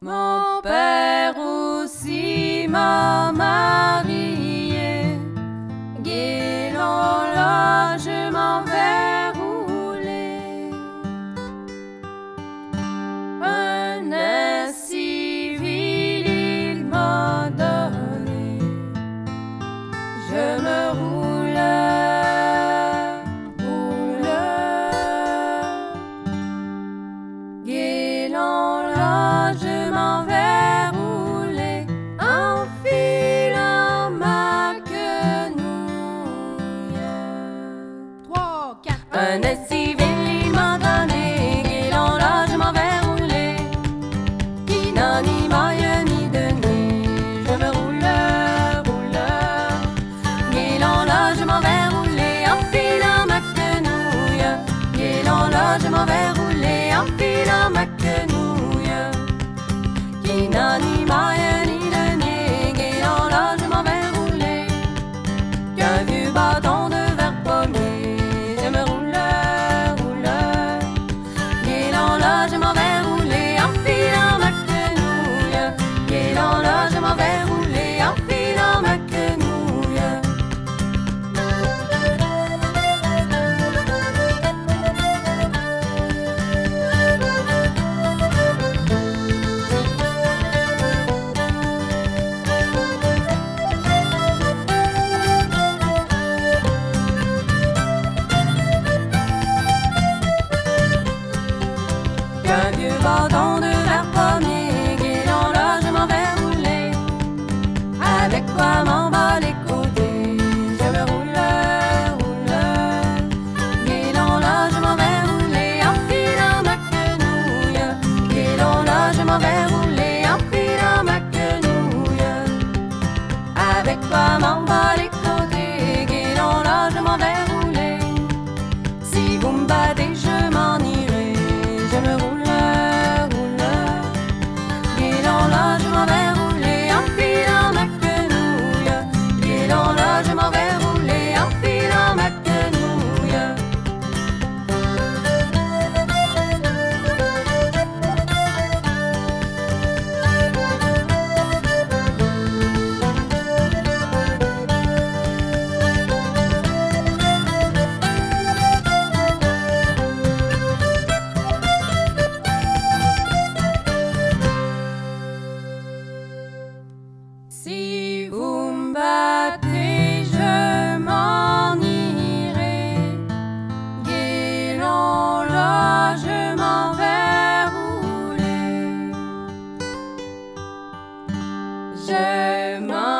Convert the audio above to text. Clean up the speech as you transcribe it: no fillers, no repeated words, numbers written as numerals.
Mon père aussi m'a marié, guélant là je m'en vais rouler. Un air civil il m'a donné, je me roule, guélant là je m'en vais rouler, enfilant ma quenouille. 3, 4. Un air civil il m'a donné, guélant là je m'en vais rouler, qui n'a ni maille ni de nez, je me roule, guélant là je m'en vais rouler, enfilant ma quenouille, guélant là je m'en vais rouler, enfilant ma quenouille, qui n'a ni maille ni de nez, guélant là je m'en vais rouler, qu'un vieux bâton de verre pommier, je me roule, guélant là je m'en vais rouler, enfilant ma quenouille, guélant là je m'en vais rouler, enfilant ma quenouille. Qu'un vieux bâton de verre pommier, guélant là je m'en vais rouler, avec quoi m'en bas les côtés, je me roule, guélant là je m'en vais rouler, enfilant ma quenouille, guélant là je m'en vais rouler, enfilant ma quenouille, avec quoi m'en bas les côtés, guélant là je m'en vais rouler, si vous me battez je m'en irai, je me roule, guélant là je m'en vais rouler, enfilant ma quenouille, guélant là je m'en vais rouler, enfilant ma quenouille. Si vous me battez, je m'en irai, guélant là, je m'en vais rouler. Je m'en